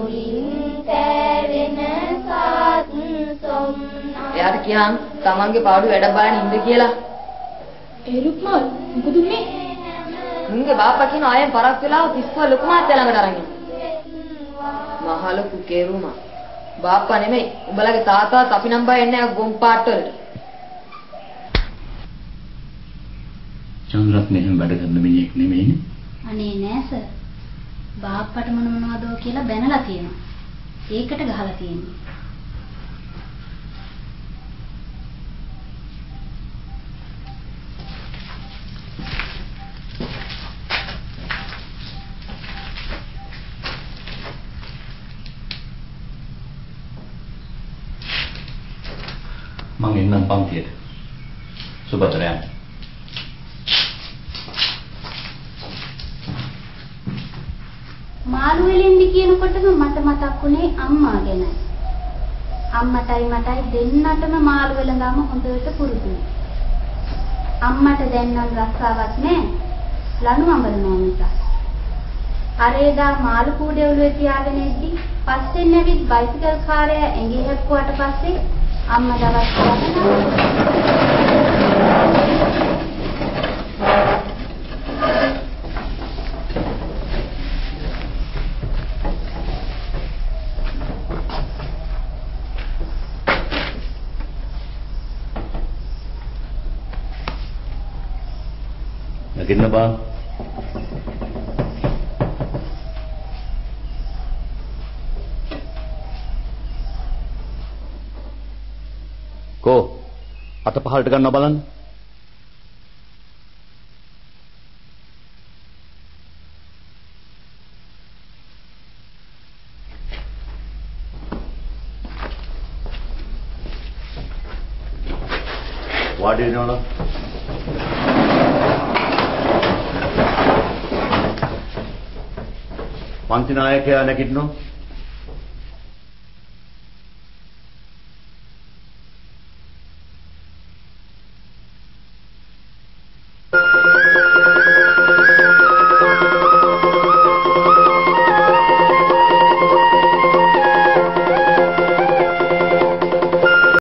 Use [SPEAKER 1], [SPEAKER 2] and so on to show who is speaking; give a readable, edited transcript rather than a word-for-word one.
[SPEAKER 1] එයාට කියන් තමන්ගේ පාඩු වැඩ බලන්න ඉන්න කියලා.
[SPEAKER 2] ඒ රුක්මල් මොකද මේ?
[SPEAKER 1] මුන්ගේ බාප්පා කියන අයන් පරක් වෙලාව 30 ලොකු මාත්‍ය ළඟට අරන් යනවා. මහා ලොකු කේරුමා. බාප්පා නෙමෙයි. උඹලගේ තාත්තාත් අපි නම් බය එන්නේ ගොම් පාට් වලට.
[SPEAKER 3] චන්ද්‍රත් මෙහෙම වැඩ කරන මිනිහෙක් නෙමෙයිනේ.
[SPEAKER 4] අනේ නෑ සර්. බාප්පට මොනවදෝ කියලා බැනලා තියෙනවා. ඒකට ගහලා තියෙන්නේ.
[SPEAKER 3] මං එන්නම් පන්තියට. සුබතරයන්.
[SPEAKER 4] මාළු වෙලෙන්දි කියනකොටම මට මතක් වුණේ අම්මා ගැන. අම්මටයි මටයි දෙන්නටම මාළු වෙලඳාම හොඳට පුරුදුයි. අම්මට දැන් නම් රස්සාවක් නැහැ. ලණු අඹරනවා මිසක්. අරේදා මාළු කූඩේ ඔළුවේ තියාගෙන ඉද්දි පස්සෙන් ඇවිත් බයිසිකල් කාර්යය ඇඟේ හැප්පුවාට පස්සේ අම්මා දවස් ගානක්
[SPEAKER 3] නගින්න බා. කෝ අත පහලට ගන්නවා බලන්න. වාඩි වෙනවද? පන්ති නායකයා නැගිටිනවා.